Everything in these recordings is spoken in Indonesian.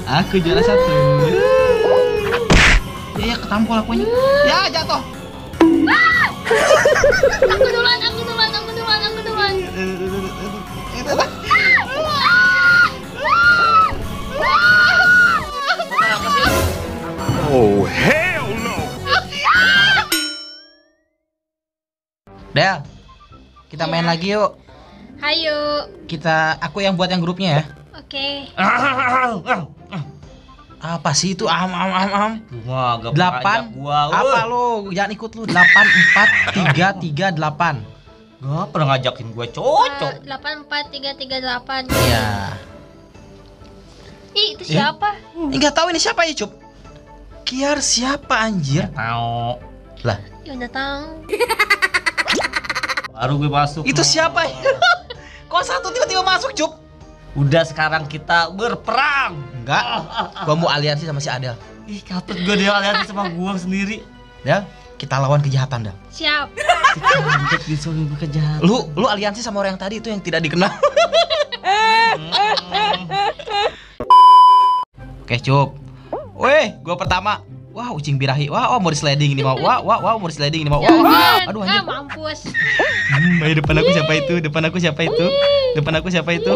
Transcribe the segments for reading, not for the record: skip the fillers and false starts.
Aku juara 1. Ya ketampol aku ini. Ya jatuh. Aku duluan. Oh hell no. Del, kita main lagi yuk. Hayo. Aku yang buat yang grupnya ya. Oke. Apa sih itu? Wah, 8. Apa lo? Jangan ikut lu. 8 4 3 3 8. Gak pernah ngajakin gue cocok. 8 4 3 3 8. Iya. Ih, itu siapa? Enggak tahu ini siapa ya, Cup? Kiar siapa anjir? Tahu. Lah, Ya udah tahu. Baru gue masuk. itu siapa ya? Kok satu tiba-tiba masuk, Cup? Udah sekarang kita berperang. Enggak. Gua mau aliansi sama si Adel. Ih, katut gue dia aliansi sama gua sendiri. Del, kita lawan kejahatan, Del. Siap. Untuk disuruh gue kejahat. Lu aliansi sama orang yang tadi itu yang tidak dikenal. Oke, Cup. Weh, gua pertama. Wah, ucing birahi. Wah, mau di sliding ini mau. Wah, mau di sliding ini mau. Jangan. Aduh anjir. Mampus. Ayo depan aku siapa itu? Depan aku siapa itu? Depan aku siapa itu?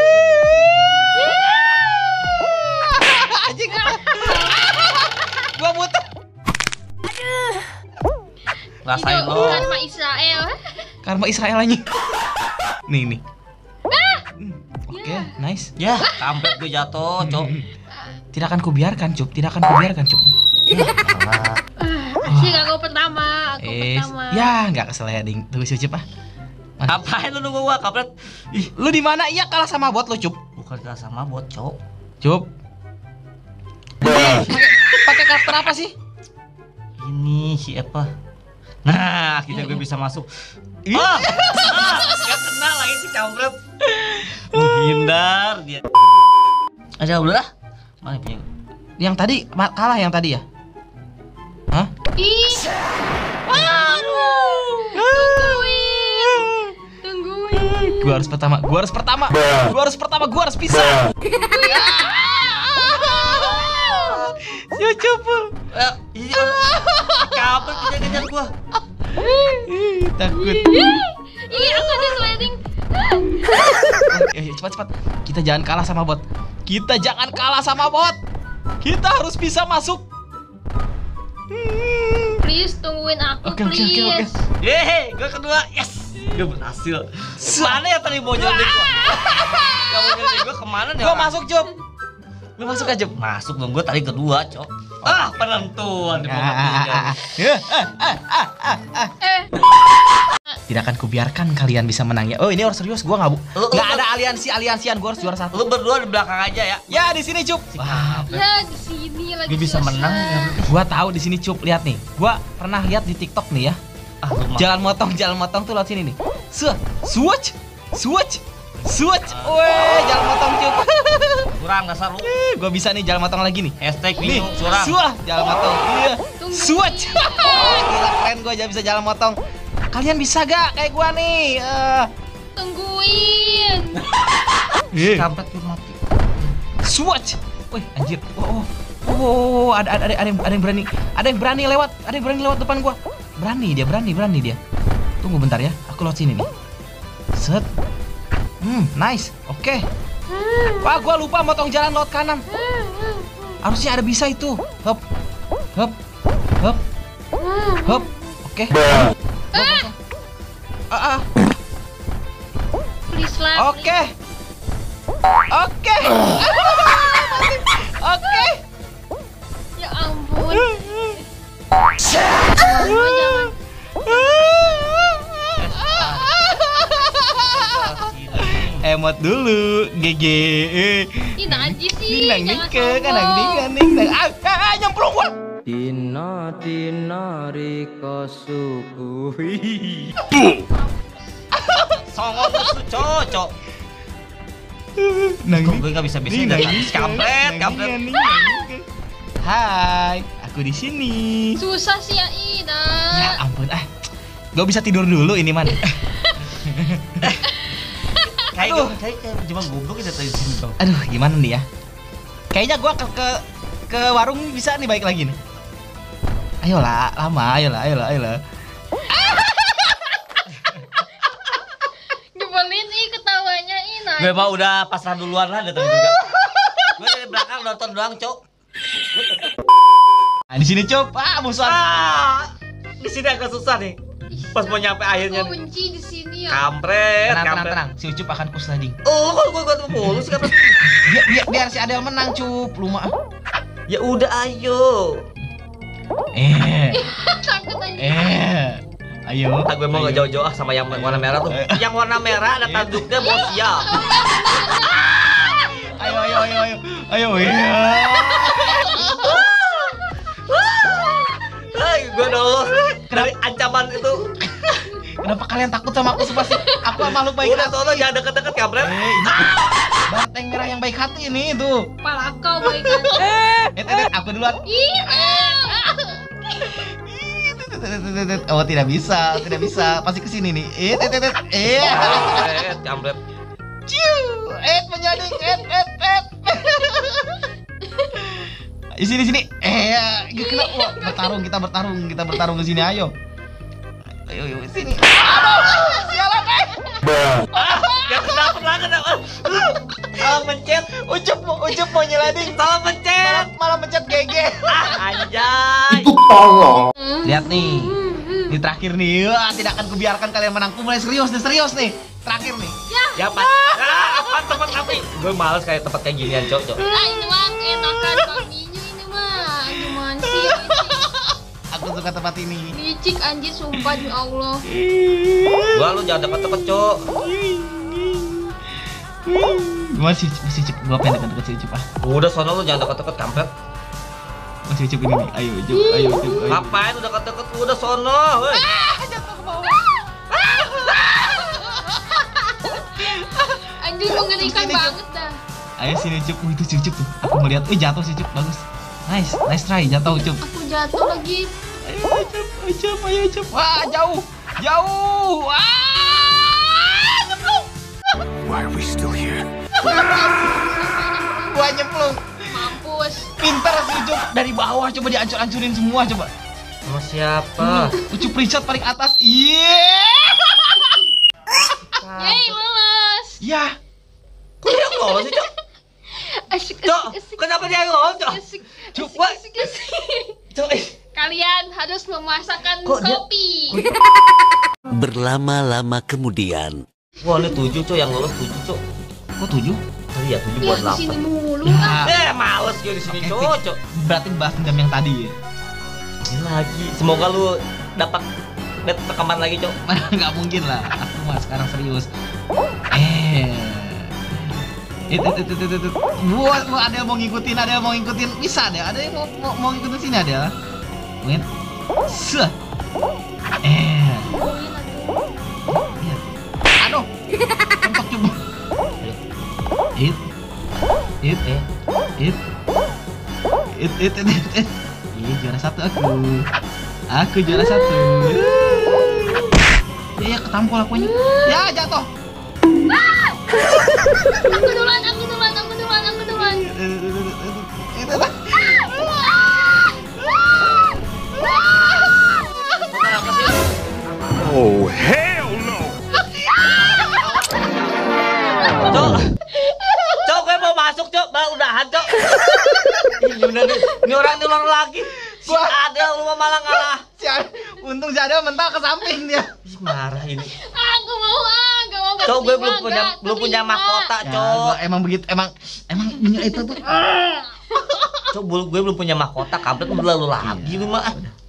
Anjing. Gua muter. Rasain Itu lo. karma Israel. Karma Israel anjing. Nih. Oke, nice. Ya, kampret gue jatuh, cok. Tidak akan kubiarkan, Cup. Tidak akan kubiarkan, Cup. Sih aku pertama. Ya, nggak kesliding. Tunggu sih, Cup ah. Ngapain lu nunggu gua, kampret? Ih, lu di mana? Iya kalah sama bot lu, Cup. Bukan kalah sama bot, cok. Cup. Pakai karakter apa sih? Ini siapa? Nah, akhirnya gue bisa masuk. Gak kena lagi si kampret. Menghindar dia. Aja udah lah. Mana punya? Yang tadi kalah yang tadi ya? Hah? Ih. Tungguin. Gua harus pertama. Gua harus bisa. Cup. Kampret kejar-kejar gua. Takut. Ih, aku di sliding. Cepat. Kita jangan kalah sama bot. Kita harus bisa masuk. Please tungguin aku, Oke. please. Yeay, gue kedua. Yes. Gue berhasil. Mana ya tadi mau nyontek gua? Kamu nyontek gua kemana nih? Gua masuk, Cup. Lu masuk aja. Masuk dong, gue tadi kedua, cok. Penentuan di momen ini. Tidak akan kubiarkan kalian bisa menang ya. Oh, ini harus serius. Gua nggak ada aliansian. Gua harus juara 1. Lu berdua di belakang aja ya. Ya, di sini, Cup. Ya, di sini lagi. Gue bisa susah. menang ya. Gua tahu di sini, Cup. Lihat nih. Gua pernah lihat di TikTok nih ya. Jalan motong tuh lewat sini nih. Switch. Weh, jalan motong, Cup. Kurang dasar lu. Gua bisa nih jalan motong lagi nih. Hashtag Nih, bingung curang. jalan motong. Iya. Tungguin. Switch. Gila keren gua aja bisa jalan motong. Kalian bisa gak kayak gua nih? Tungguin. Kampret gue mati. Switch. Wih, anjir. Oh, ada yang berani lewat. Ada yang berani lewat depan gua. Berani dia. Tunggu bentar ya. Aku lewat sini nih. Set. Nice. Oke. Wah, gua lupa motong jalan lewat kanan. Harusnya ada bisa itu. Hop. Oke. Please lah. Oke. Ya ampun. Jangan. Emot dulu, GG. Ih, najis sih. Nang Jangan ke sombong. kanang. Nyemplung gua. Tina riko suku. Songong lu cocok. Nang Gue gak bisa kampret. Hai, aku di sini. Susah sih ya, Ina. Ya ampun, gak bisa tidur dulu ini man. Kayak cuma goblok kita tadi sini bang. Aduh, gimana nih ya? Kayaknya gua ke warung bisa nih, baik lagi nih. Ayolah, lama, ayolah. Nyebelin ketawanya najis. Gue mah udah pasrah duluan lah datang juga. Gue dari belakang nonton doang, Cok. Nah, di sini Cup. Musuhan. Di sini agak susah nih. Pas mau nyampe akhirnya. Aku benci di sini ya. Kampret, Tenang. Si Ucup akan ku sliding. Oh, kok gue mulu sih kampret. Biar si Adel menang, Cup. Lu mah. Ya udah, ayo. Takut aja. Ayo. Gue mau gak jauh-jauh sama yang warna merah tuh. Yang warna merah ada tanduknya, bos ya. Ayo. Iya. Gue lolos dari ancaman itu. Kenapa kalian takut sama aku sih? Aku makhluk baik Udah hati. sono jangan deket-deket kampret. Ini banteng merah yang baik hati ini tuh. Kepala kau baik hati. Aku duluan. Ih. Oh, tidak bisa. Pasti kesini nih. Kampret. Ciu. Menyading. Di sini. Kena. Wah, kita bertarung ke sini, ayo. Ayo sini. Aduh, sialan Ya kenapa? Salah mencet. Ucup mau nyelading. Salah mencet. Malah mencet GG. Anjay. Lihat nih. Ini terakhir nih. Wah, tidak akan kubiarkan kalian menang. Aku mulai serius nih. Terakhir nih. Ya, Pak. Apa tempat api? Gue males kayak tempat kayak ginian, Cok. Ini mah enakan kaminya ini mah. Gimana sih? Aku suka tempat ini. Licik anjir, sumpah demi Allah. Gua lu jangan deket-deket, Cok. Masih Cup. Gua pengen deket si Cup. Udah sono lu jangan deket-deket kampret. Masih Cup ini nih. Ayo Cup. Ngapain udah deket-deket udah sono, weh. Jatuh ke bawah. Anjir mengerikan Sini, banget dah. Ayo sini Cup. Itu si Cup tuh. Aku melihat. Jatuh si Cup. Bagus. Nice try. Jatuh Cup. Aku jatuh lagi. Ayo Cup. Wah, jauh. Why are we still here? Gua nyemplung. Mampus. Pintar si Cup. Dari bawah coba dihancur-hancurin semua coba. Sama siapa? Ucup Richard paling atas. Iya. Yeay, lolos. Ya. Kok dia lolos sih, Cok? Asik. Cok, kenapa dia lolos, Cok? Asik. Coba. Cok, Kalian harus memasakkan Kok dia- kopi. Berlama-lama kemudian. Wah, ini 7, Cok, yang lolos 7, Cok. Kok 7? Iya, 7 Ya buat di sini 8. mulu Ya. Males gue di sini, Oke, Cok. Berarti bahas dendam yang tadi ya. Ini lagi. Semoga lu dapat rekaman lagi, Cok. Nggak mungkin lah. Aku mah sekarang serius. Itu. Buat ada yang mau ngikutin. Bisa deh. Ada yang mau ngikutin sini ada. Mungkin. Aduh. Mentok coba. It. Iya, juara 1 aku. Aku juara 1. Ya ketampol akunya. Ya jatuh. Aku duluan. Oh, hell no! Cok, gue mau masuk, Cok. Udahan, Cok. Ini bener nih. Ini orang lagi. Si Adel lu malah ngalah. Untung si Adel mental ke samping dia. Ih, marah ini. Aku mau gak mau. Cok, gue berterima, belum punya terima. mahkota, Ya, Cok. gua emang begitu, emang punya itu tuh. Cok, gue belum punya mahkota. Kampret lu lagi lu mah.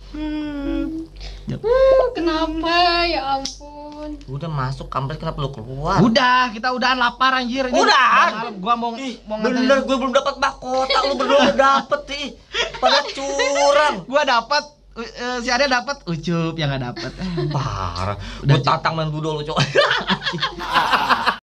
Kenapa ya ampun. Udah masuk kampret, kenapa lu keluar? Udah, kita udahan lapar anjir. Ini Udahan? malam gua mau nganterin. Bener, gue belum dapat mahkota. Lu berdua udah dapet sih. Pada curang. Gua dapat, si Adel dapat, Ucup yang nggak dapat. Parah. Udah, Gue tantang main dulu, Cok.